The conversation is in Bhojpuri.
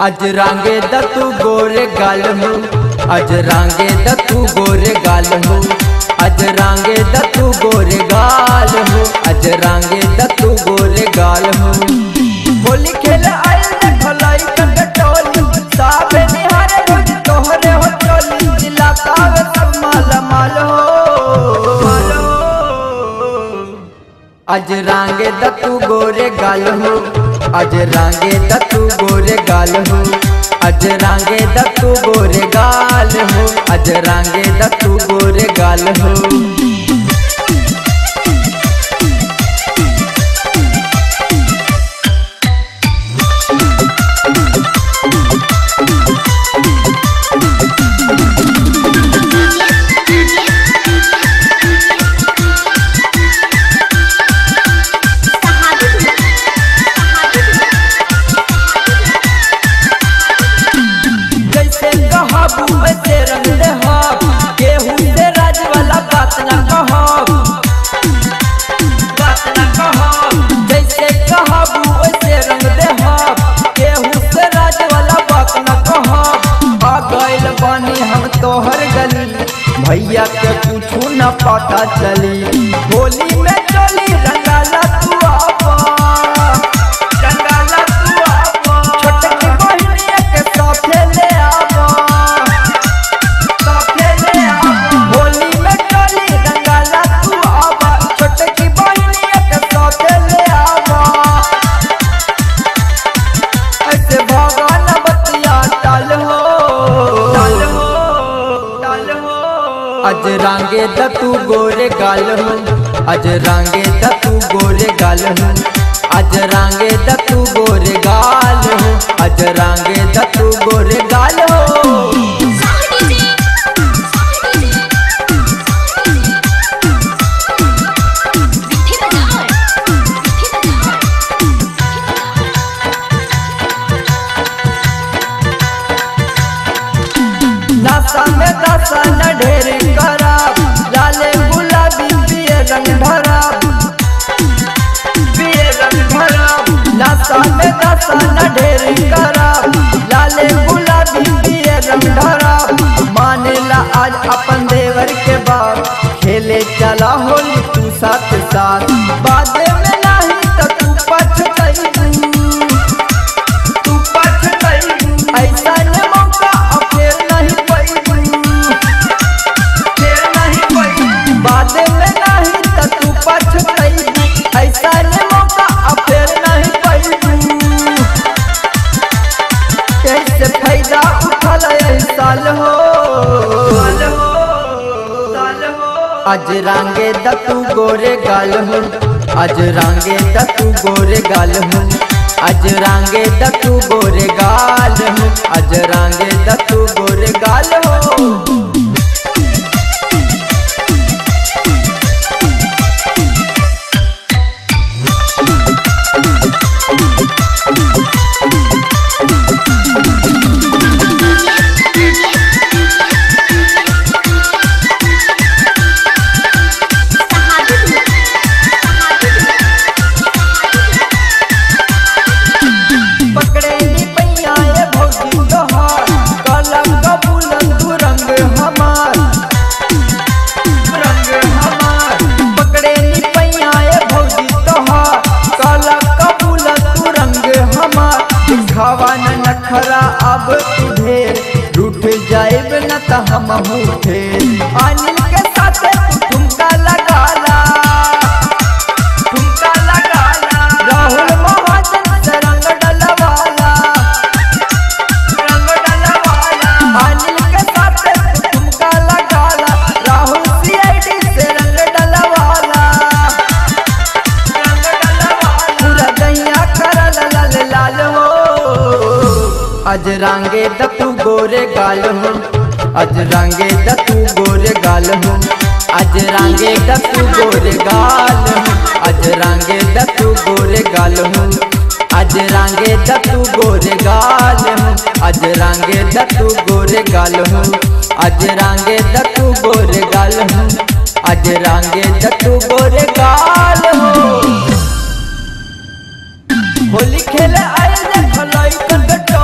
अज रांगे दतू गोरे गाल हो, अज रांगे दतू गोरे गाल हो, अज रांगे दतू गोरे गाल हो, अज रांगे दतू गोरे गाल हो। होली खेल आयल भलाई कंग टोली, साबे निहारे रोज तोहरे हो चोली, जिला कावे सब माला माल हो। अज रांगे दतू गोरे गाल हो, अज रांगे दतू गोरे गाल हो, अज रांगे दतू गोरे गाल हो, अज रांगे दतू गोरे गाल हो। वैसे रंग दे हब, केहू से राज वाला बात न कहब, बात न कहब। जैसे कहब वैसे रंग दे हब, केहू से राज वाला बात न कहब। आ गइल बानी हम तोहर गली, भैया के पूछू न पता चली। होली में चली रंगाला तू आपा, रंगाला तू आपा, छोटकी बहिनिया के साथे ले आवा। अज रांगे दतू गोरे गाल हो, अज रांगे दतू गोरे गाल हो, अज रांगे दतू गोरे गाल हो, अज रांगे दतू गोरे गाल हो। नशा में दशा न ढेर कराब, लाले गुलाबी पिए रंग भराब, पिए रंग भराब। नशा में दशा न ढेर कराब, लाले गुलाबी पिए रंग भराब। मानेला आज अपन देवर के बाप, खेले चला होली तू साथ साथ। बाद में नहीं तो तू पछतैबू, तू पछतैबू। ऐसा न मौका फिर नहीं पैबू, फिर नहीं पैबू। बाद में नहीं तो तू पछतैबू, ऐसा न मौका फिर नहीं पैबू। कैसे फायदा उठल यही साल हो, अज रांगे दतू गोरे गाल हो, अज रांगे दतू गोरे गाल हो, अज रांगे दतू गोरे गाल हो, अज रांगे दतू गोरे गाल हो। खावाना नखरा अब तुझे रूठ जाएब न त हम उठे। अनिल के साथ ठुमका लगाला, ठुमका लगाला। राहुल महाजन से रंग डलवाला, रंग डलवाला। अनिल के साथ ठुमका लगाला, राहुल CID से रंग डलवाला, रंग डलवाला। पूरा दैया करल लाल लाल हो, अज रांगे दतू गोरे गाल हो, अज रांगे दतू गोरे गाल हो, अज रांगे दतू गोरे गाल हो, अज रांगे दतू गोरे गाल हो, अज रांगे दतू गोरे गाल हो, अज रांगे दतू गोरे गाल हो, अज रांगे दतू गोरे गाल हो, अज रांगे दतू गोरे गाल हो। होली खेले आए भलाई